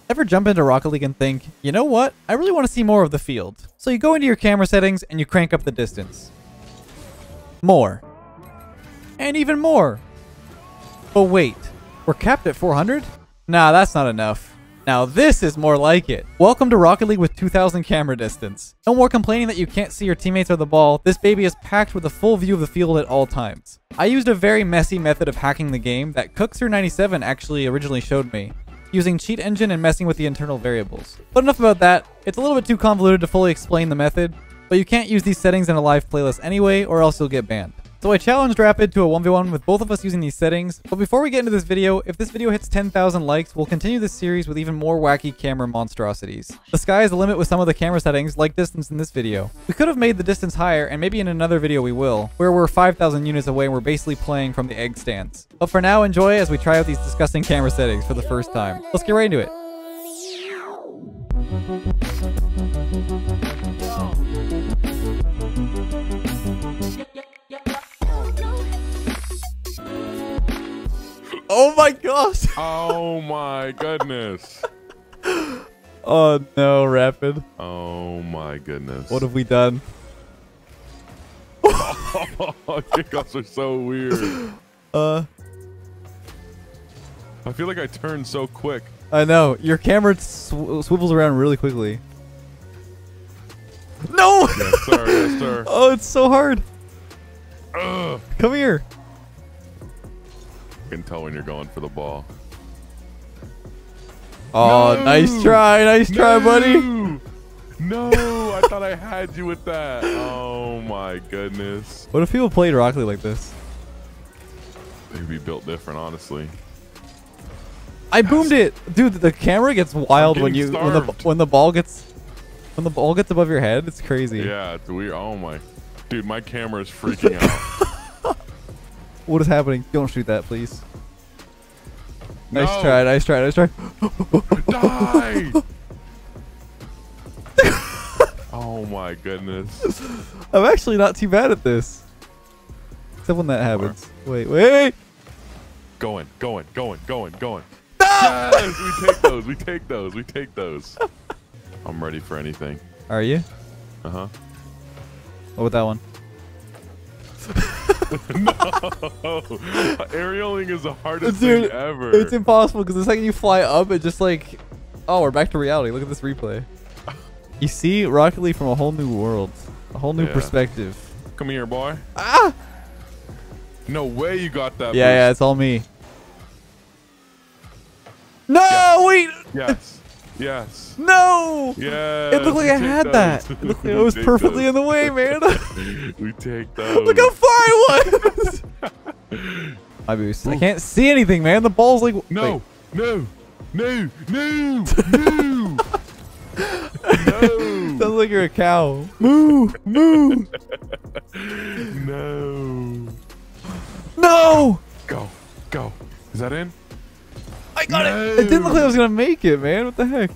Ever jump into Rocket League and think, you know what? I really want to see more of the field. So you go into your camera settings and you crank up the distance. More. And even more. But wait, we're capped at 400? Nah, that's not enough. Now this is more like it. Welcome to Rocket League with 2000 camera distance. No more complaining that you can't see your teammates or the ball. This baby is packed with a full view of the field at all times. I used a very messy method of hacking the game that Cookster97 actually originally showed me, using cheat engine and messing with the internal variables. But enough about that. It's a little bit too convoluted to fully explain the method, but you can't use these settings in a live playlist anyway, or else you'll get banned. So I challenged Rapid to a 1v1 with both of us using these settings, but before we get into this video, if this video hits 10,000 likes, we'll continue this series with even more wacky camera monstrosities. The sky is the limit with some of the camera settings, like distance in this video. We could have made the distance higher, and maybe in another video we will, where we're 5,000 units away and we're basically playing from the egg stands. But for now, enjoy as we try out these disgusting camera settings for the first time. Let's get right into it. Oh my gosh! Oh my goodness! Oh no, Rapid. Oh my goodness! What have we done? Kickoffs are so weird. I feel like I turned so quick. I know. Your camera swivels around really quickly. No! Yes, sir. Yes, sir. Oh, it's so hard. Ugh. Come here. I can tell when you're going for the ball. Oh, no! Nice try. Nice try, buddy. No, I thought I had you with that. Oh my goodness. What if people played Rocket League like this? They'd be built different, honestly. I boomed it, dude. The camera gets wild when the ball gets above your head. It's crazy. Yeah, it's weird. Oh my, dude, my camera is freaking out. What is happening? Don't shoot that, please. No. Nice try. Nice try. Nice try. Die! Oh my goodness. I'm actually not too bad at this. Except when that happens. Wait. Going. No! Yes, we take those. I'm ready for anything. Are you? Uh-huh. What about that one? No! Aerialing is the hardest thing ever. It's impossible because the second you fly up, it just like... Oh, we're back to reality. Look at this replay. You see Rocket League from a whole new world. A whole new perspective. Come here, boy. Ah! No way you got that boost. Yeah, it's all me. No, yes. wait! Yes. No! Yeah. It looked like I had that. It looked like I was perfectly in the way, man. We take those. Look how far I was! My boost. I can't see anything, man. The ball's like... No. No! No. Sounds like you're a cow. Moo! No. No! Go. Is that in? I got it! It didn't look like I was gonna make it, man. What the heck?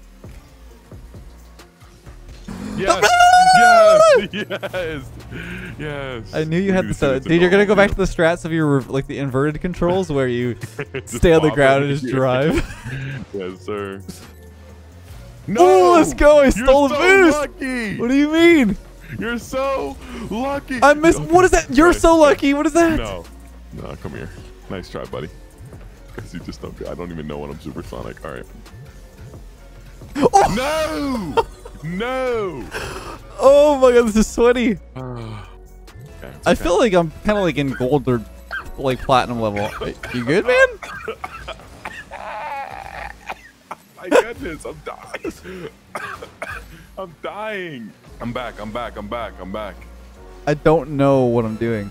Yes. I knew you had the setup. Dude, you're gonna go back to the strats of your the inverted controls where you stay on the ground and just drive. Yes, sir. No! Oh, let's go! I stole the boost! Lucky. What do you mean? You're so lucky. I missed. What is that? You're so lucky. What is that? No, come here. Nice try, buddy. Because you just don't. I don't even know when I'm supersonic. All right. Oh! No! Oh my god, this is sweaty. Okay, I feel like I'm kind of like in gold or like platinum level. You good, man? My goodness, I'm dying. I'm dying. I'm back. I don't know what I'm doing.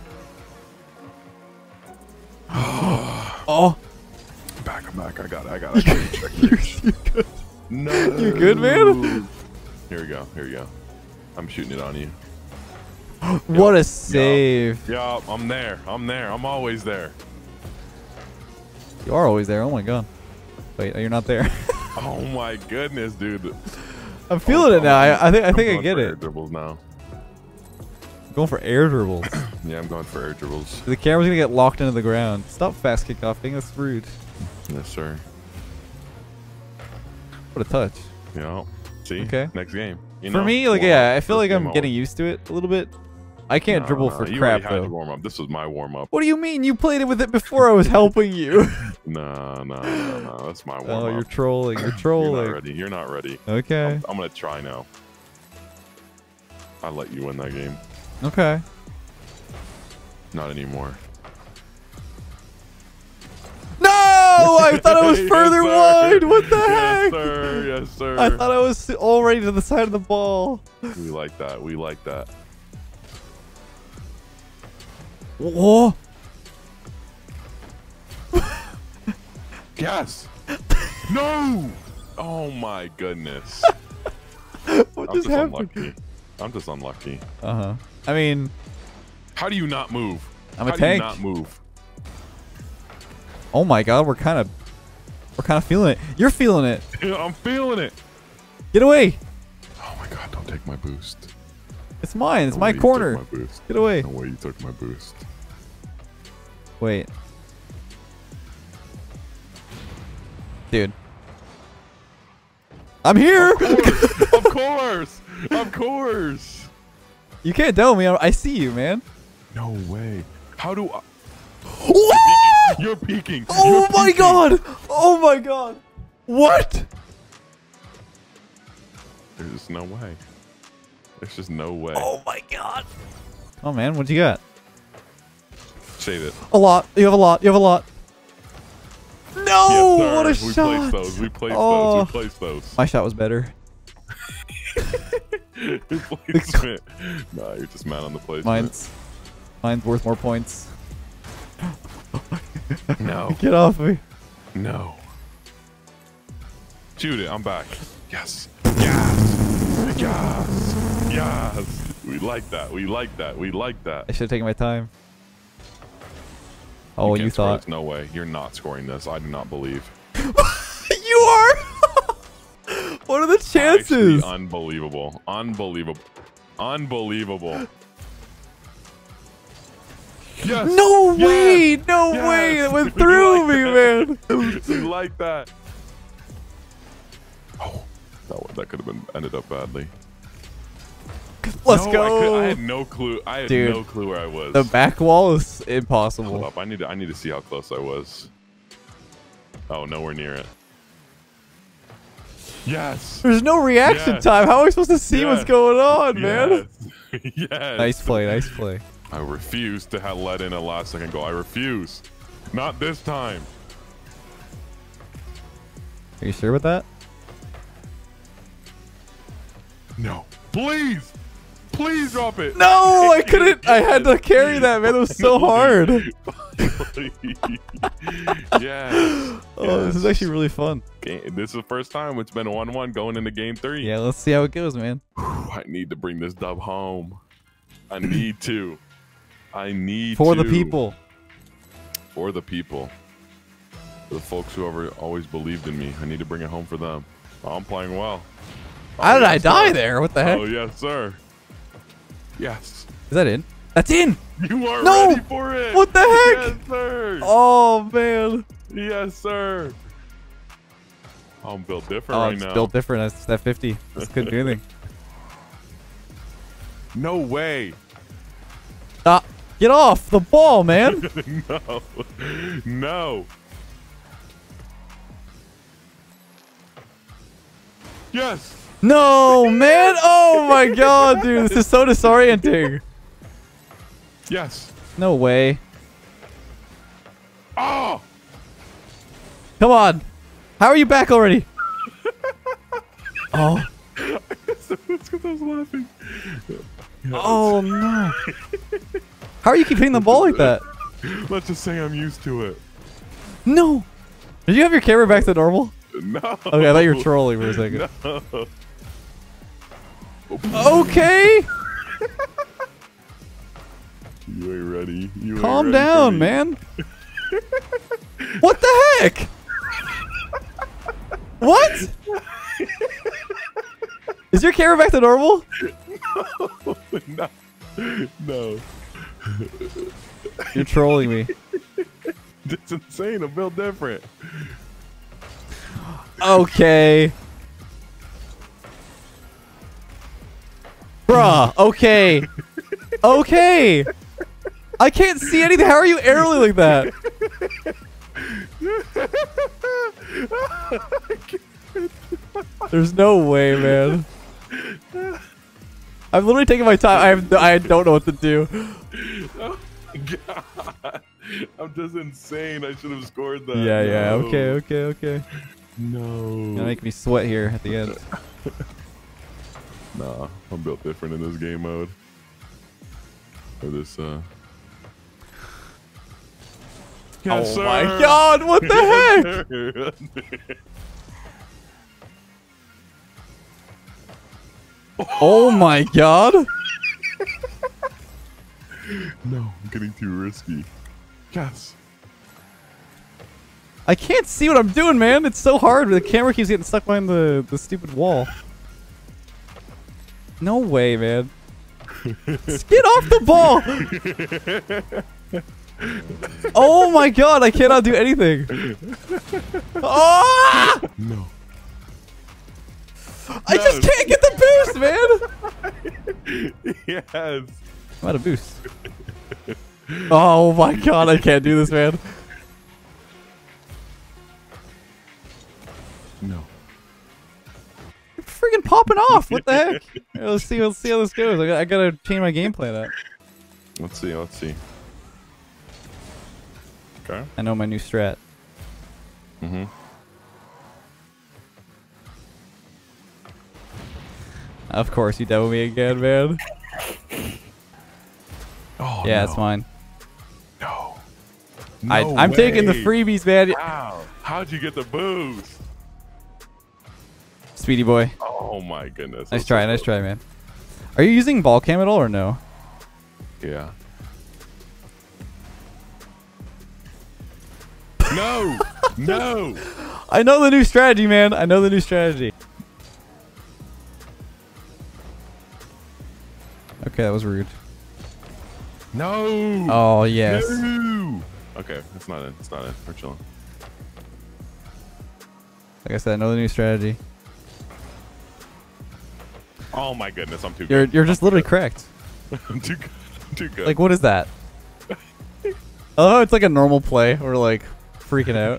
Oh. I'm back. I got it. You're good. No. You good, man? Here we go. I'm shooting it on you. What a save. Yeah, I'm there. I'm always there. You are always there. Oh my god. Wait, you're not there. Oh my goodness, dude. I'm feeling it now. I think I get it. Air dribbles now. I'm going for air dribbles. Yeah, I'm going for air dribbles. The camera's gonna get locked into the ground. Stop fast kickoffing. That's rude. Yes, sir. What a touch. You know. See. Okay. Next game. You For know, me, like, warm yeah, up. I feel First like I'm game getting over. used to it a little bit. I can't dribble for you crap, already had though. your warm up. This was my warm up. What do you mean? You played it with it before I was helping you. No. That's my warm up. Oh, you're trolling. You're You're trolling. not ready. You're not ready. Okay. I'm gonna try now. I let you win that game. Okay. Not anymore. No! I thought I was Yes, further sir. wide. What the Yes, heck? sir. Yes, sir. I thought I was already to the side of the ball. We like that. We like that. Whoa. Yes. No. Oh my goodness. What I'm just just happened? unlucky. I'm just unlucky. Uh-huh. I mean, How do you not move? I'm a How tank. do you not move? oh my god, we're kind of feeling it. You're feeling it. I'm feeling it. Get away. Oh my god! Don't take my boost. It's mine. It's No my way you took corner. my boost. Get away. No way you took my boost. Wait. Dude. I'm here. Of course. Of course. You can't tell me. I see you, man. No way. How do I? What? You're peeking. Oh You're my peeking. god. Oh my god. What? There's just no way. There's just no way. Oh my god. Oh man, what you got? Save it. A lot. You have a lot. You have a lot. No! Yes, sir. What a We shot. placed those. We placed Oh. those. We placed those. My shot was better. Placement. Nah, you're just mad on the placement. Mine's worth more points. No. Get off me. No. Shoot it. I'm back. Yes. Yes. Yes. Yes. We like that. We like that. We like that. I should have taken my time. Oh, you can't score thought. this. No way. You're not scoring this. I do not believe. You are? What are the chances? Actually, unbelievable. Unbelievable. Unbelievable. Yes. No Yes. way! No Yes. way! That went We through like me, that. man. We like that. Oh, that could have ended up badly. Let's No, go. I had no clue. I had Dude, no clue where I was. The back wall is Hold impossible. up. I need to see how close I was. Oh, nowhere near it. Yes. There's no reaction Yes. time. How am I supposed to see what's Yes. going on, man? Yes. Yes. Nice play. Nice play. I refuse to have let in a last second goal. I refuse. Not this time. Are you sure with that? No. Please. Please drop it. No, I couldn't. I had to carry that, man. It was so hard. Yes. Oh, this is actually really fun. This is the first time it's been 1-1 going into game 3. Yeah, let's see how it goes, man. I need to bring this dub home. I need to. I need For to. the people. For the people. For the folks who ever always believed in me. I need to bring it home for them. Oh, I'm playing well. How did I yes, die sir. there? What the heck? Oh, yes, sir. Yes. Is that in? That's in! You are No! ready for it. What the heck? Yes, sir. Oh, man. Yes, sir. I'm built different Oh, right it's now. built different. That's that 50. Just couldn't do anything. No way. Get off the ball, man. No. No. Yes. No, man. Oh, my God, dude. This is so disorienting. Yes. No way. Oh. Come on. How are you back already? Oh. That's because I was laughing. Oh, no. How are you keep hitting the ball like that? Let's just say I'm used to it. No. Did you have your camera back to normal? No. Okay, I thought you were trolling for a second. No. Okay. You ain't ready. You Calm ain't ready down, for me. man. What the heck? What? Is your camera back to normal? No. No. You're trolling me. It's insane. I'm built different. Okay. Bruh. Okay. Okay. I can't see anything. How are you aerially like that? There's no way, man. I'm literally taking my time. I don't know what to do. Oh my god. I'm just insane. I should have scored that. Yeah, yeah. No. Okay. No. You're gonna make me sweat here at the end. Nah, I'm built different in this game mode. Or this, Yes, oh my sir. god, what the heck? Oh my god. No, I'm getting too risky. Yes. I can't see what I'm doing, man. It's so hard. The camera keeps getting stuck behind the stupid wall. No way, man. Just get off the ball! Oh my god, I cannot do anything. Oh! No. I just can't get the boost, man! Yes. I'm out of boost. Oh my god, I can't do this, man. No. You're freaking popping off. What the heck? Let's see how this goes. I gotta change my game plan up. Let's see. Okay. I know my new strat. Mm-hmm. Of course, you demo me again, man. Oh, yeah, no. it's mine. No. I'm taking the freebies, man. Wow. How'd you get the boost? Speedy boy. Oh my goodness. Nice try, man. Are you using ball cam at all or no? Yeah. No! No! I know the new strategy, man. I know the new strategy. Okay, that was rude. No! Oh, yes. No! Okay, it's not in. We're chilling. Like I said, I know the new strategy. Oh my goodness, I'm too good. You're just literally correct. I'm too good. I'm too good. Like, what is that? Oh, it's like a normal play. We're like freaking out.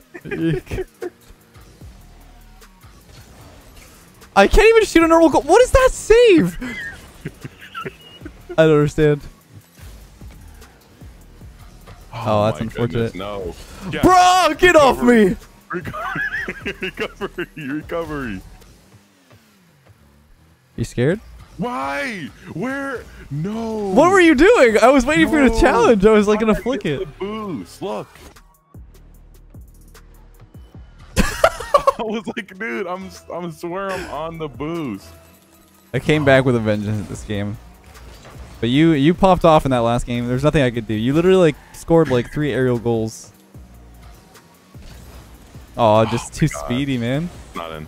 I can't even shoot a normal goal. What is that save? I don't understand. Oh, that's unfortunate. Goodness, no. Yes. Bro, get off me! Recovery. You scared? Why? Where? No. What were you doing? I was waiting for you to challenge. I was like gonna flick it. The boost. Look. I was like, dude, I'm swear I'm on the boost. I came back with a vengeance this game. But you popped off in that last game. There's nothing I could do. You literally like scored like 3 aerial goals. Oh, just too speedy, man. Not in.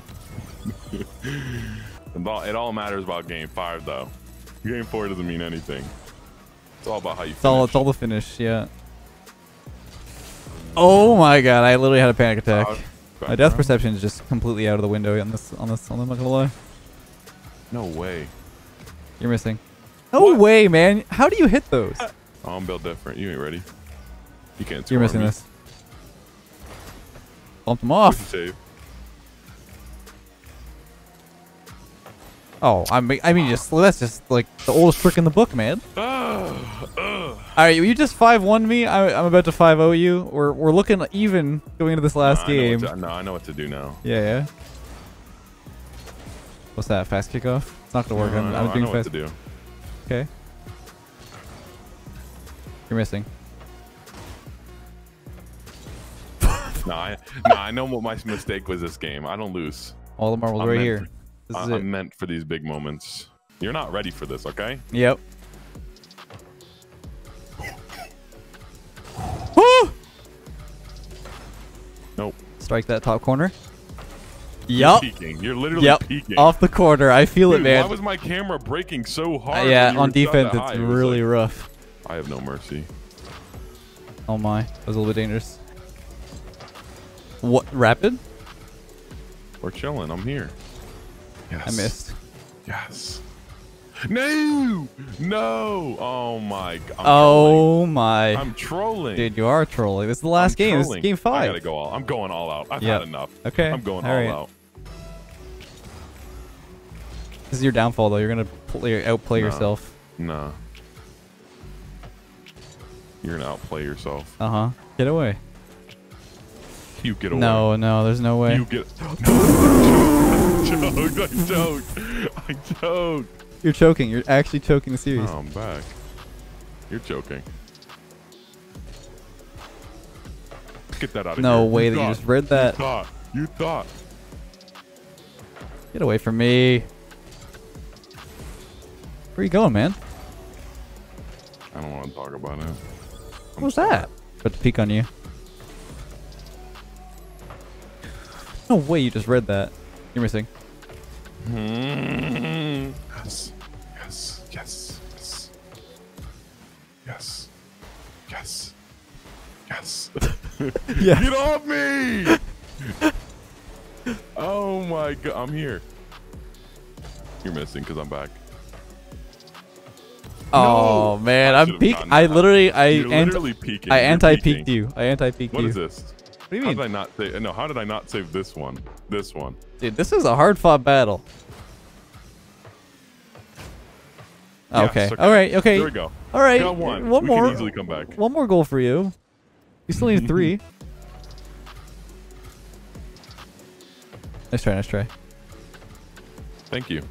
It all matters about game 5 though. Game 4 doesn't mean anything. It's all about how you finish. It's all the finish, yeah. Oh my god, I literally had a panic attack. My death perception is just completely out of the window on this. I'm not gonna lie. No way. You're missing. No way, man. How do you hit those? Oh, I'm built different. You ain't ready. You can't. You're missing this. Bumped him off. Save. Oh, I mean, that's just like the oldest trick in the book, man. All right, you just 5-1 me. I'm about to 5-0 you. We're looking even going into this last game. I know what to do now. Yeah. What's that? Fast kickoff? It's not gonna work. I'm doing fast. What to do. Okay. You're missing. I know what my mistake was this game. I don't lose. All the marbles right here. I'm meant for these big moments. You're not ready for this, okay? Yep. Nope. Strike that top corner. Yup. You're literally peeking. Off the corner. I feel it, man. Why was my camera breaking so hard? Yeah, on defense, it's really rough. I have no mercy. Oh my. That was a little bit dangerous. What? Rapid? We're chilling. I'm here. Yes. I missed. Yes. No! No! Oh my god. I'm I'm trolling. Dude, you are trolling. This is the last game. This is game 5. I gotta go all. I'm going all out. I've had enough. Okay. I'm going all all right. out. This is your downfall, though. You're gonna outplay yourself. Nah. You're gonna outplay yourself. Get away. You get away. No, there's no way. You get. I choked. You're choking. You're actually choking the series. Oh, I'm back. You're joking. Get that out of here. No way that you just read that. You thought. Get away from me. Where you going, man? I don't want to talk about it. What was that? About to peek on you. No way you just read that. You're missing. Yes. Yes. Yes. Yes. Yes. Yes. Yes. Yes. Get off me! Oh my god. I'm here. You're missing because I'm back. Oh no. man, I'm peek. You're literally peeking. I anti-peeked you. I anti-peeked you. What is this? What do you mean? How did I not save? No, how did I not save this one? This one. Dude, this is a hard-fought battle. Yes, Okay. All right. Okay. There we go. All right. Got one. One we more. can easily come back. One more goal for you. You still need 3. Nice try. Nice try. Thank you.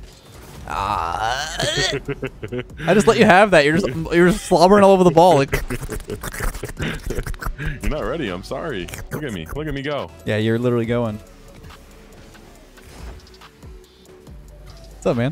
I just let you have that. You're just slobbering all over the ball. Like. You're not ready. I'm sorry. Look at me. Look at me go. Yeah, you're literally going. What's up, man?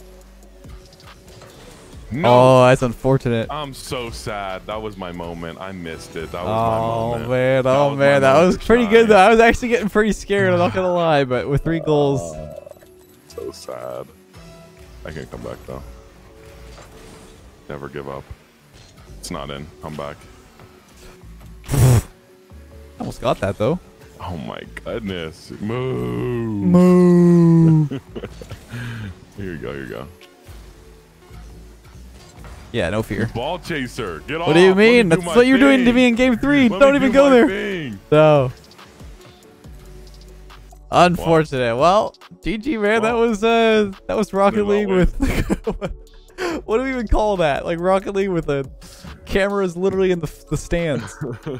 No. Oh, that's unfortunate. I'm so sad. That was my moment. I missed it. That was my moment. Oh man, that was pretty good though. I was actually getting pretty scared. I'm not gonna lie, but with 3 goals. So sad. I can't come back though. Never give up. It's not in. I'm back. Almost got that though. Oh my goodness. Move. Move. Here you go. Here you go. Yeah, no fear. Ball chaser. Get off. What do you mean? That's what you're doing to me in game 3. Don't even go there. No. Unfortunate. Well, GG, man. That was Rocket League with. What do we even call that? Like Rocket League with the cameras literally in the stands.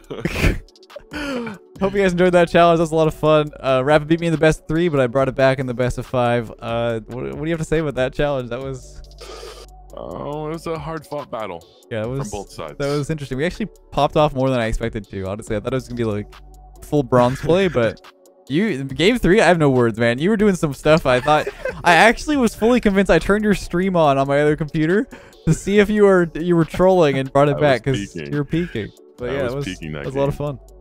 Hope you guys enjoyed that challenge. That was a lot of fun. Rapid beat me in the best of 3, but I brought it back in the best of 5. What do you have to say about that challenge? That was. Oh, it was a hard-fought battle. Yeah, it was. From both sides. That was interesting. We actually popped off more than I expected to. Honestly, I thought it was gonna be like full bronze play, but game 3, I have no words, man. You were doing some stuff. I thought I actually was fully convinced. I turned your stream on my other computer to see if you were trolling and brought it back because you were peeking. But yeah, it was a lot of fun.